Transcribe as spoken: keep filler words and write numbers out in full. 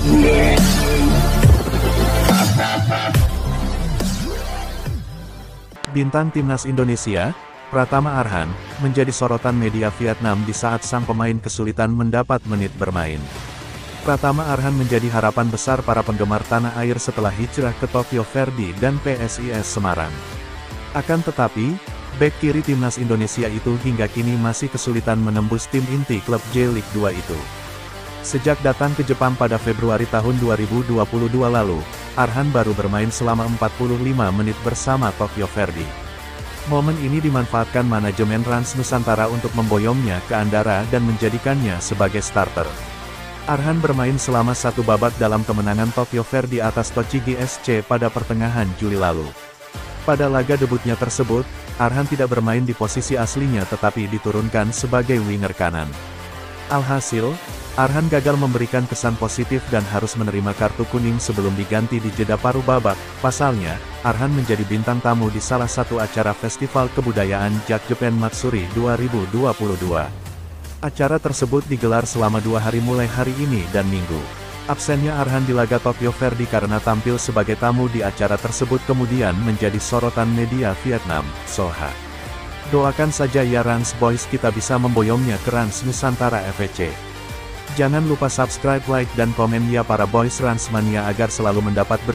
Bintang timnas Indonesia, Pratama Arhan, menjadi sorotan media Vietnam di saat sang pemain kesulitan mendapat menit bermain. Pratama Arhan menjadi harapan besar para penggemar tanah air setelah hijrah ke Tokyo Verdy dan P S I S Semarang. Akan tetapi, bek kiri timnas Indonesia itu hingga kini masih kesulitan menembus tim inti klub J League dua itu. Sejak datang ke Jepang pada Februari tahun dua ribu dua puluh dua lalu, Arhan baru bermain selama empat puluh lima menit bersama Tokyo Verdy. Momen ini dimanfaatkan manajemen Rans Nusantara untuk memboyongnya ke Andara dan menjadikannya sebagai starter. Arhan bermain selama satu babak dalam kemenangan Tokyo Verdy atas Tochigi S C pada pertengahan Juli lalu. Pada laga debutnya tersebut, Arhan tidak bermain di posisi aslinya tetapi diturunkan sebagai winger kanan. Alhasil, Arhan gagal memberikan kesan positif dan harus menerima kartu kuning sebelum diganti di jeda paruh babak. Pasalnya, Arhan menjadi bintang tamu di salah satu acara Festival Kebudayaan Jak Japan Matsuri dua ribu dua puluh dua. Acara tersebut digelar selama dua hari mulai hari ini dan Minggu. Absennya Arhan di laga Tokyo Verdy karena tampil sebagai tamu di acara tersebut kemudian menjadi sorotan media Vietnam, Soha. Doakan saja ya Rans Boys, kita bisa memboyongnya ke Rans Nusantara F C. Jangan lupa subscribe, like dan komen ya para Boys Rans Mania agar selalu mendapat